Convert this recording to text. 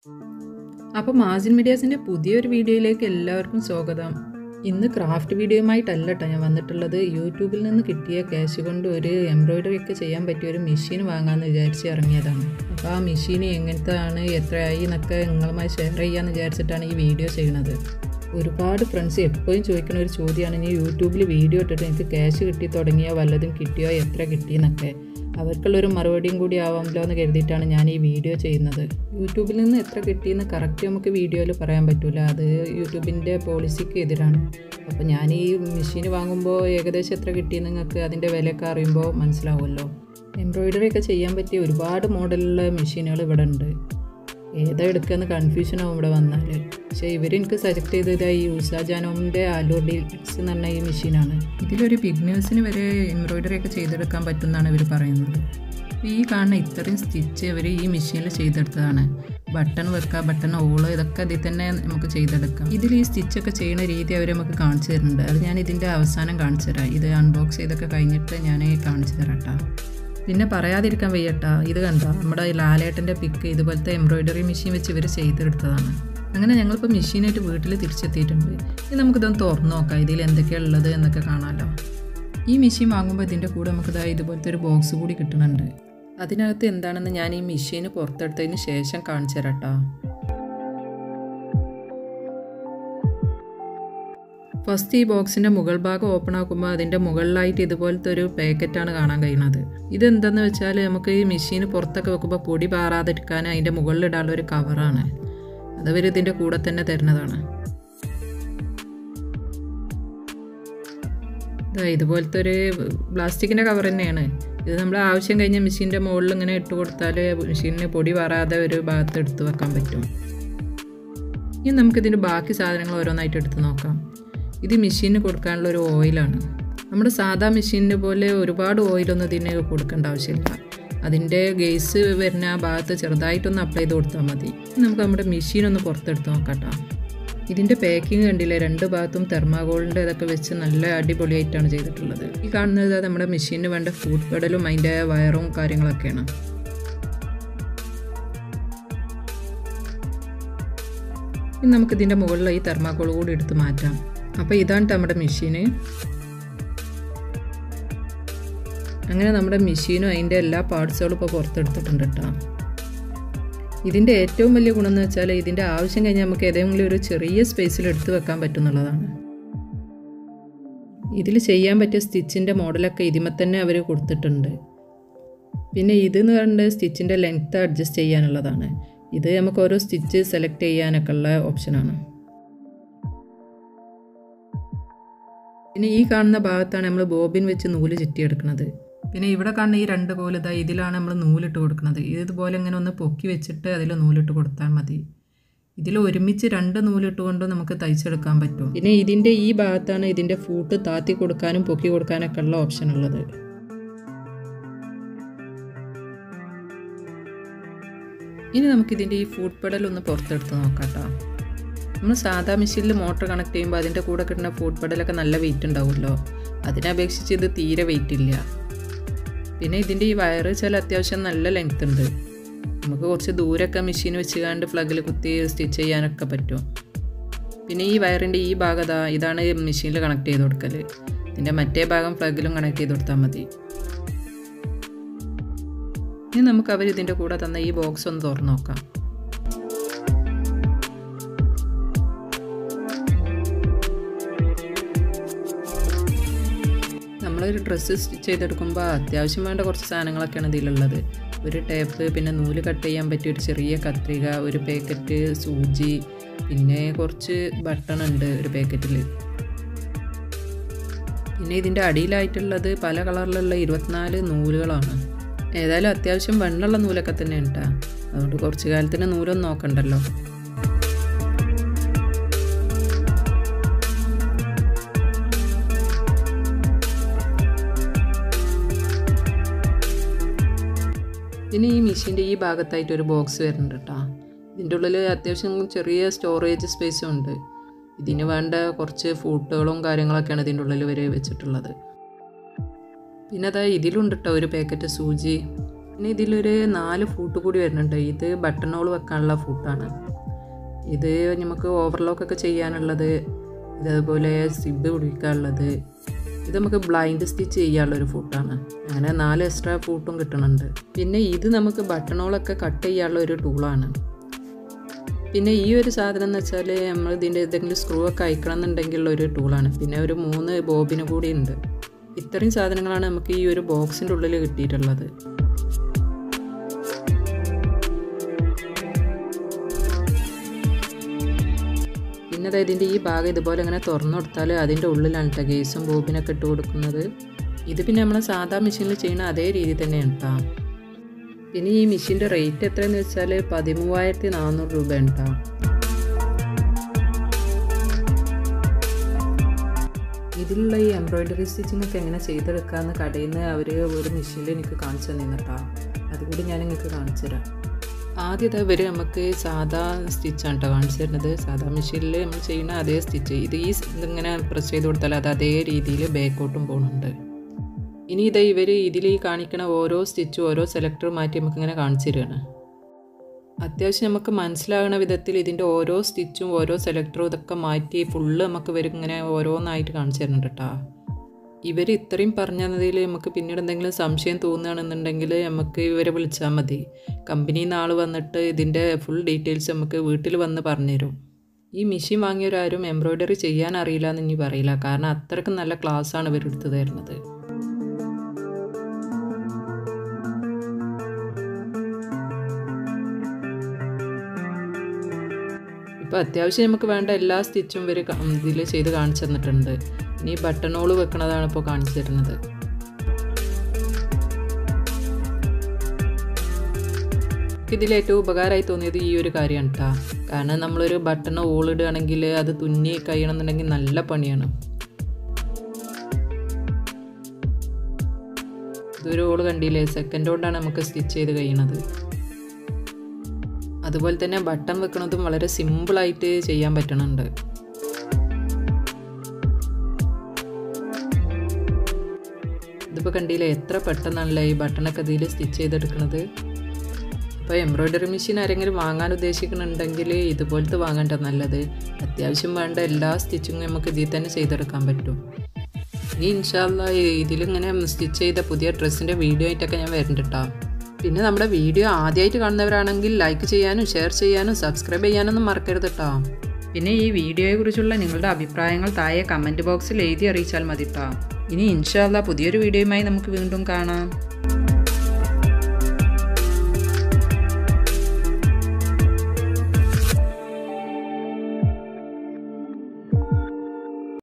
അപ്പോൾ മാസിൻ മീഡിയാസിൻ്റെ പുതിയൊരു വീഡിയോയിലേക്ക് എല്ലാവർക്കും സ്വാഗതം. ഇന്ന് ക്രാഫ്റ്റ് വീഡിയോയുമായിട്ടല്ല കേട്ടോ ഞാൻ വന്നിട്ടുള്ളത്. യൂട്യൂബിൽ നിന്ന് കിട്ടിയ ക്യാഷ് കൊണ്ട് ഒരു എംബ്രോയ്ഡറി ഒക്കെ ചെയ്യാൻ പറ്റിയ ഒരു മെഷീൻ വാങ്ങാമെന്ന് വിചാരിച്ച് ഇറങ്ങിയതാണ്. അപ്പോൾ ആ മെഷീൻ എങ്ങനത്തെയാണ്, എത്രയായി എന്നൊക്കെ നിങ്ങളുമായി ഷെയർ ചെയ്യാമെന്ന് വിചാരിച്ചിട്ടാണ് ഈ വീഡിയോ ചെയ്യുന്നത്. ഒരുപാട് ഫ്രണ്ട്സ് എപ്പോഴും ചോദിക്കുന്ന ഒരു ചോദ്യമാണ്, ഇനി യൂട്യൂബിൽ വീഡിയോ ഇട്ടിട്ട് എനിക്ക് ക്യാഷ് കിട്ടി തുടങ്ങിയോ, വല്ലതും കിട്ടിയോ, എത്ര കിട്ടിയെന്നൊക്കെ. അവർക്കുള്ളൊരു മറുപടിയും കൂടി ആവാമല്ലോ എന്ന് കരുതിയിട്ടാണ് ഞാൻ ഈ വീഡിയോ ചെയ്യുന്നത്. യൂട്യൂബിൽ നിന്ന് എത്ര കിട്ടിയെന്ന് കറക്റ്റ് നമുക്ക് വീഡിയോയിൽ പറയാൻ പറ്റില്ല, അത് യൂട്യൂബിൻ്റെ പോളിസിക്ക് എതിരാണ്. അപ്പോൾ ഞാൻ ഈ മെഷീൻ വാങ്ങുമ്പോൾ ഏകദേശം എത്ര കിട്ടിയെന്ന് നിങ്ങൾക്ക് അതിൻ്റെ വിലയൊക്കെ അറിയുമ്പോൾ മനസ്സിലാവുമല്ലോ. എംബ്രോയ്ഡറി ഒക്കെ ചെയ്യാൻ പറ്റിയ ഒരുപാട് മോഡലുള്ള മെഷീനുകൾ ഇവിടെ ഉണ്ട്. ഏതാ എടുക്കുകയെന്ന് കൺഫ്യൂഷനാവും ഇവിടെ വന്നാൽ. പക്ഷേ എനിക്ക് സജക്ട് ചെയ്തത് ഈ ഉഷാ ജാനോമിൻ്റെ ആലോ ഡീൽസ് എന്ന് പറഞ്ഞ ഈ മെഷീനാണ്. ഇതിലൊരു ബിഗിനേഴ്സിന് വരെ എംബ്രോയ്ഡറി ഒക്കെ ചെയ്തെടുക്കാൻ പറ്റുമെന്നാണ് ഇവർ പറയുന്നത്. ഈ കാണുന്ന ഇത്രയും സ്റ്റിച്ച് ഇവർ ഈ മെഷീനിൽ ചെയ്തെടുത്തതാണ്. ബട്ടൺ വെക്കുക, ബട്ടൺ ഹോള്, ഇതൊക്കെ അതിൽ തന്നെ നമുക്ക് ചെയ്തെടുക്കാം. ഇതിൽ ഈ സ്റ്റിച്ചൊക്കെ ചെയ്യുന്ന രീതി അവർ നമുക്ക് കാണിച്ചു തരുന്നുണ്ട്. അത് ഞാൻ ഇതിൻ്റെ അവസാനം കാണിച്ചു തരാം. ഇത് അൺബോക്സ് ചെയ്തൊക്കെ കഴിഞ്ഞിട്ട് ഞാൻ കാണിച്ചു തരാം കേട്ടോ. പിന്നെ പറയാതിരിക്കാൻ വയ്യട്ടാ, ഇത് കണ്ട നമ്മുടെ ലാലേട്ടൻ്റെ പിക്ക് ഇതുപോലത്തെ എംബ്രോയ്ഡറി മെഷീൻ വെച്ച് ഇവർ ചെയ്തെടുത്തതാണ്. അങ്ങനെ ഞങ്ങളിപ്പോൾ മെഷീനായിട്ട് വീട്ടിൽ തിരിച്ചെത്തിയിട്ടുണ്ട്. ഇനി നമുക്കിതൊന്ന് തുറന്നു നോക്കാം, ഇതിൽ എന്തൊക്കെയാണ് ഉള്ളത് എന്നൊക്കെ കാണാമല്ലോ. ഈ മെഷീൻ വാങ്ങുമ്പോൾ ഇതിൻ്റെ കൂടെ നമുക്ക് ഇതുപോലത്തെ ഒരു ബോക്സ് കൂടി കിട്ടുന്നുണ്ട്. അതിനകത്ത് എന്താണെന്ന് ഞാൻ ഈ മെഷീന് പുറത്തെടുത്തതിന് ശേഷം കാണിച്ചു തരാം കേട്ടോ. ഫസ്റ്റ് ഈ ബോക്സിൻ്റെ മുകൾ ഭാഗം ഓപ്പൺ ആക്കുമ്പോൾ അതിൻ്റെ മുകളിലായിട്ട് ഇതുപോലത്തെ ഒരു പാക്കറ്റാണ് കാണാൻ കഴിയുന്നത്. ഇതെന്തെന്ന് വെച്ചാൽ നമുക്ക് ഈ മെഷീന് പുറത്തൊക്കെ വെക്കുമ്പോൾ പൊടി പാറാതിരിക്കാൻ അതിൻ്റെ മുകളിലിടാനുള്ള ഒരു കവറാണ്. അതവർ ഇതിൻ്റെ കൂടെ തന്നെ തരുന്നതാണ്. ഇതുപോലത്തെ ഒരു പ്ലാസ്റ്റിക്കിൻ്റെ കവർ തന്നെയാണ്. ഇത് നമ്മൾ ആവശ്യം കഴിഞ്ഞ മെഷീൻ്റെ മുകളിൽ ഇങ്ങനെ ഇട്ട് കൊടുത്താൽ മെഷീനിന് പൊടി പാറാതെ ഒരു ഭാഗത്ത് എടുത്ത് വെക്കാൻ പറ്റും. ഇനി നമുക്കിതിൻ്റെ ബാക്കി സാധനങ്ങൾ ഓരോന്നായിട്ട് എടുത്ത് നോക്കാം. ഇത് മെഷീന് കൊടുക്കാനുള്ള ഒരു ഓയിലാണ്. നമ്മുടെ സാധാ മെഷീനിന് പോലെ ഒരുപാട് ഓയിലൊന്നും ഇതിന് കൊടുക്കേണ്ട ആവശ്യമില്ല. അതിൻ്റെ ഗേസ് വരുന്ന ആ ഭാഗത്ത് ചെറുതായിട്ടൊന്ന് അപ്ലൈ ചെയ്ത് കൊടുത്താൽ മതി. നമുക്ക് നമ്മുടെ മെഷീനൊന്ന് പുറത്തെടുത്ത് നോക്കാട്ടോ. ഇതിൻ്റെ പാക്കിങ് കണ്ടില്ലേ, രണ്ട് ഭാഗത്തും തെർമാകോളിൻ്റെ ഇതൊക്കെ വെച്ച് നല്ല അടിപൊളിയായിട്ടാണ് ചെയ്തിട്ടുള്ളത്. ഈ കാണുന്നത് നമ്മുടെ മെഷീനിന് വേണ്ട ഫുഡ് പെഡലും അതിൻ്റെ വയറും കാര്യങ്ങളൊക്കെയാണ്. ഇനി നമുക്കിതിൻ്റെ മുകളിൽ ഈ തെർമാകോൾ കൂടി എടുത്ത് മാറ്റാം. അപ്പോൾ ഇതാണ് നമ്മുടെ മെഷീന്. അങ്ങനെ നമ്മുടെ മെഷീനും അതിൻ്റെ എല്ലാ പാർട്സുകളും ഇപ്പോൾ പുറത്തെടുത്തിട്ടുണ്ട് കേട്ടോ. ഇതിൻ്റെ ഏറ്റവും വലിയ ഗുണം എന്ന് വെച്ചാൽ ഇതിൻ്റെ ആവശ്യം കഴിഞ്ഞാൽ നമുക്ക് ഏതെങ്കിലും ഒരു ചെറിയ സ്പേസിൽ എടുത്ത് വെക്കാൻ പറ്റുന്നുള്ളതാണ്. ഇതിൽ ചെയ്യാൻ പറ്റിയ സ്റ്റിച്ചിൻ്റെ മോഡലൊക്കെ ഇതിമേ തന്നെ അവർ കൊടുത്തിട്ടുണ്ട്. പിന്നെ ഇതെന്ന് പറയുന്നത് സ്റ്റിച്ചിൻ്റെ ലെങ്ത്ത് അഡ്ജസ്റ്റ് ചെയ്യാനുള്ളതാണ്. ഇത് നമുക്ക് ഓരോ സ്റ്റിച്ച് സെലക്ട് ചെയ്യാനൊക്കെ ഉള്ള ഓപ്ഷനാണ്. പിന്നെ ഈ കാണുന്ന ഭാഗത്താണ് നമ്മൾ ബോബിൻ വെച്ച് നൂല് ചുറ്റിയെടുക്കുന്നത്. പിന്നെ ഇവിടെ കാണുന്ന ഈ രണ്ട് കോല് ഇതിലാണ് നമ്മൾ നൂലിട്ട് കൊടുക്കുന്നത്. ഇതുപോലെ ഇങ്ങനെ ഒന്ന് പൊക്കി വെച്ചിട്ട് അതിൽ നൂലിട്ട് കൊടുത്താൽ മതി. ഇതിൽ ഒരുമിച്ച് രണ്ട് നൂലിട്ടുകൊണ്ട് നമുക്ക് തയ്ച്ചെടുക്കാൻ പറ്റും. പിന്നെ ഇതിൻ്റെ ഈ ഭാഗത്താണ് ഇതിൻ്റെ ഫൂട്ട് താത്തി കൊടുക്കാനും പൊക്കി കൊടുക്കാനൊക്കെ ഉള്ള ഓപ്ഷൻ ഉള്ളത്. ഇനി നമുക്കിതിൻ്റെ ഈ ഫുഡ് പെഡൽ ഒന്ന് പുറത്തെടുത്ത് നോക്കാം കേട്ടോ. നമ്മൾ സാധാ മെഷീനിൽ മോട്ടർ കണക്ട് ചെയ്യുമ്പോൾ അതിൻ്റെ കൂടെ കിട്ടുന്ന ഫുഡ് പെഡലൊക്കെ നല്ല വെയിറ്റ് ഉണ്ടാവുമല്ലോ. അതിനപേക്ഷിച്ച് ഇത് തീരെ വെയിറ്റ് ഇല്ല. പിന്നെ ഇതിൻ്റെ ഈ വയറ് ചില അത്യാവശ്യം നല്ല ലെങ്ത് ഉണ്ട്. നമുക്ക് കുറച്ച് ദൂരമൊക്കെ മെഷീൻ വെച്ചുകൊണ്ട് പ്ലഗിൽ കുത്തി സ്റ്റിച്ച് ചെയ്യാനൊക്കെ പറ്റും. പിന്നെ ഈ വയറിൻ്റെ ഈ ഭാഗം ഇതാണ് മെഷീനിൽ കണക്ട് ചെയ്ത് കൊടുക്കൽ. ഇതിൻ്റെ മറ്റേ ഭാഗം പ്ലഗിലും കണക്ട് ചെയ്ത് കൊടുത്താൽ മതി. ഇനി നമുക്ക് അവർ ഇതിൻ്റെ കൂടെ തന്ന ഈ ബോക്സ് ഒന്ന് തുറന്ന് നോക്കാം. നമ്മളൊരു ഡ്രസ്സ് സ്റ്റിച്ച് ചെയ്തെടുക്കുമ്പോൾ അത്യാവശ്യം വേണ്ട കുറച്ച് സാധനങ്ങളൊക്കെയാണ് ഇതിലുള്ളത്. ഒരു ടേപ്പ്, പിന്നെ നൂല് കട്ട് ചെയ്യാൻ പറ്റിയ ഒരു ചെറിയ കത്രിക, ഒരു പാക്കറ്റ് സൂചി, പിന്നെ കുറച്ച് ബട്ടൺ ഉണ്ട് ഒരു പാക്കറ്റിൽ. പിന്നെ ഇതിൻ്റെ അടിയിലായിട്ടുള്ളത് പല കളറിലുള്ള 24 നൂലുകളാണ്. ഏതായാലും അത്യാവശ്യം വെണ്ണുള്ള നൂലൊക്കെ തന്നെ ഉണ്ടാ, അതുകൊണ്ട് കുറച്ച് കാലത്തിന് നൂലൊന്നും നോക്കണ്ടല്ലോ. പിന്നെ ഈ മെഷീൻ്റെ ഈ ഭാഗത്തായിട്ട് ഒരു ബോക്സ് വരുന്നുണ്ട് കേട്ടോ. ഇതിൻ്റെ ഉള്ളിൽ അത്യാവശ്യം ചെറിയ സ്റ്റോറേജ് സ്പേസും ഉണ്ട്. ഇതിന് വേണ്ട കുറച്ച് ഫൂട്ടുകളും കാര്യങ്ങളൊക്കെയാണ് ഇതിൻ്റെ ഉള്ളിൽ വരെ വെച്ചിട്ടുള്ളത്. പിന്നെ ഇതിലുണ്ട് കേട്ടോ ഒരു പാക്കറ്റ് സൂചി, പിന്നെ ഇതിലൊരു 4 ഫൂട്ട് കൂടി വരുന്നുണ്ട്. ഇത് ബട്ടൺ ഹോൾ വെക്കാനുള്ള ഫൂട്ടാണ്. ഇത് നമുക്ക് ഓവർലോക്കൊക്കെ ചെയ്യാനുള്ളത്, ഇതേപോലെ സിബ് പിടിക്കാനുള്ളത്, ഇത് നമുക്ക് ബ്ലൈൻഡ് സ്റ്റിച്ച് ചെയ്യാനുള്ളൊരു ഫൂട്ടാണ്. അങ്ങനെ 4 എക്സ്ട്രാ ഫൂട്ടും കിട്ടുന്നുണ്ട്. പിന്നെ ഇത് നമുക്ക് ബട്ടൺ ഹോളൊക്കെ കട്ട് ചെയ്യാനുള്ള ഒരു ടൂളാണ്. പിന്നെ ഈ ഒരു സാധനം എന്ന് വെച്ചാൽ നമ്മൾ ഇതിൻ്റെ എന്തെങ്കിലും സ്ക്രൂ ഒക്കെ അയക്കണം എന്നുണ്ടെങ്കിലുള്ള ഒരു ടൂളാണ്. പിന്നെ ഒരു 3 ബോബിന് കൂടി ഉണ്ട്. ഇത്രയും സാധനങ്ങളാണ് നമുക്ക് ഈ ഒരു ബോക്സിൻ്റെ ഉള്ളിൽ കിട്ടിയിട്ടുള്ളത്. പിന്നെ അതായത് ഇതിൻ്റെ ഈ ഭാഗം ഇതുപോലെ ഇങ്ങനെ തുറന്നു കൊടുത്താൽ അതിൻ്റെ ഉള്ളിലാണ് കേട്ടോ ഗേസും ബോബിനൊക്കെ ഇട്ട് കൊടുക്കുന്നത്. ഇത് പിന്നെ നമ്മൾ സാധാ മെഷീനിൽ ചെയ്യുന്ന അതേ രീതി തന്നെയാണ് കേട്ടോ. പിന്നെ ഈ മെഷീൻ്റെ റേറ്റ് എത്രയെന്ന് വെച്ചാൽ 13,400 രൂപയാണ് കേട്ടോ. ഇതിലുള്ള ഈ എംബ്രോയ്ഡറി സ്റ്റിച്ചിങ് ഒക്കെ എങ്ങനെ ചെയ്തെടുക്കാമെന്ന് കടയിൽ നിന്ന് അവർ ഒരു മെഷീനിൽ എനിക്ക് കാണിച്ചു തന്നിരുന്നു കേട്ടോ. അതുകൂടി ഞാൻ നിങ്ങൾക്ക് കാണിച്ചു തരാം. ആദ്യത്തെ ഇവർ നമുക്ക് സാധാ സ്റ്റിച്ചാണ് കേട്ടോ കാണിച്ചു തരുന്നത്. സാധാ മെഷീനിൽ നമ്മൾ ചെയ്യുന്ന അതേ സ്റ്റിച്ച്. ഇതിങ്ങനെ പ്രസ് ചെയ്ത് കൊടുത്താൽ അത് അതേ രീതിയിൽ ബാക്കോട്ടും പോകുന്നുണ്ട്. ഇനി ഇവർ ഇതിൽ കാണിക്കുന്ന ഓരോ സ്റ്റിച്ചും ഓരോ സെലക്ടർ മാറ്റി നമുക്കിങ്ങനെ കാണിച്ചു തരികയാണ്. അത്യാവശ്യം നമുക്ക് മനസ്സിലാകുന്ന വിധത്തിൽ ഇതിൻ്റെ ഓരോ സ്റ്റിച്ചും ഓരോ സെലക്ടറും ഇതൊക്കെ മാറ്റി ഫുള്ള് നമുക്ക് ഇവരിങ്ങനെ ഓരോന്നായിട്ട് കാണിച്ചു തരുന്നുണ്ട് കേട്ടോ. ഇവർ ഇത്രയും പറഞ്ഞതിൽ നമുക്ക് പിന്നീട് എന്തെങ്കിലും സംശയം തോന്നുകയാണെന്നുണ്ടെങ്കിൽ നമുക്ക് ഇവരെ വിളിച്ചാൽ മതി. കമ്പനിയിൽ നിന്ന് ആൾ വന്നിട്ട് ഇതിൻ്റെ ഫുൾ ഡീറ്റെയിൽസ് നമുക്ക് വീട്ടിൽ വന്ന് പറഞ്ഞുതരും. ഈ മെഷീൻ വാങ്ങിയവരാരും എംബ്രോയ്ഡറി ചെയ്യാൻ അറിയില്ല എന്ന് ഇനി പറയില്ല. കാരണം അത്രയ്ക്കും നല്ല ക്ലാസ്സാണ് ഇവരെടുത്ത് തരുന്നത്. ഇപ്പോൾ അത്യാവശ്യം നമുക്ക് വേണ്ട എല്ലാ സ്റ്റിച്ചും ഇവർ ഇതിൽ ചെയ്ത് കാണിച്ചു തന്നിട്ടുണ്ട്. ഇനി ബട്ടൺ ഹോൾ വെക്കണതാണ് ഇപ്പോൾ കാണിച്ചു തരുന്നത്. ഇതിലേറ്റവും ഉപകാരമായി തോന്നിയത് ഈ ഒരു കാര്യമാണ് കേട്ടോ. കാരണം നമ്മളൊരു ബട്ടൺ ഹോൾ ഇടുകയാണെങ്കിൽ അത് തുന്നി കഴിയണമെന്നുണ്ടെങ്കിൽ നല്ല പണിയാണ്. ഇതൊരു ഹോൾ കണ്ടില്ലേ, സെക്കൻഡ് കൊണ്ടാണ് നമുക്ക് സ്റ്റിച്ച് ചെയ്ത് കഴിയണത്. അതുപോലെ തന്നെ ബട്ടൺ വെക്കുന്നതും വളരെ സിമ്പിളായിട്ട് ചെയ്യാൻ പറ്റുന്നുണ്ട്. ഇതിപ്പോൾ കണ്ടില്ലേ എത്ര പെട്ടെന്നാണല്ലേ ഈ ബട്ടണൊക്കെ ഇതിൽ സ്റ്റിച്ച് ചെയ്തെടുക്കുന്നത്. അപ്പോൾ എംബ്രോയ്ഡറി മെഷീൻ ആരെങ്കിലും വാങ്ങാൻ ഉദ്ദേശിക്കുന്നുണ്ടെങ്കിൽ ഇതുപോലത്തെ വാങ്ങേണ്ട നല്ലത്. അത്യാവശ്യം വേണ്ട എല്ലാ സ്റ്റിച്ചിങ്ങും നമുക്ക് ഇതിൽ തന്നെ ചെയ്തെടുക്കാൻ പറ്റും. ഇനി ഇൻഷാ അല്ലാഹ് ഇതിലിങ്ങനെ സ്റ്റിച്ച് ചെയ്ത പുതിയ ഡ്രസ്സിൻ്റെ വീഡിയോ ആയിട്ടൊക്കെ ഞാൻ വരുന്നുണ്ട് കേട്ടോ. പിന്നെ നമ്മുടെ വീഡിയോ ആദ്യമായിട്ട് കാണുന്നവരാണെങ്കിൽ ലൈക്ക് ചെയ്യാനും ഷെയർ ചെയ്യാനും സബ്സ്ക്രൈബ് ചെയ്യാനൊന്നും മറക്കരുത് കേട്ടോ. പിന്നെ ഈ വീഡിയോയെക്കുറിച്ചുള്ള നിങ്ങളുടെ അഭിപ്രായങ്ങൾ താഴെ കമൻറ്റ് ബോക്സിൽ എഴുതി അറിയിച്ചാൽ മതി കേട്ടോ. ഇനി ഇൻഷാ അല്ലാഹ് പുതിയൊരു വീഡിയോയുമായി നമുക്ക് വീണ്ടും കാണാം.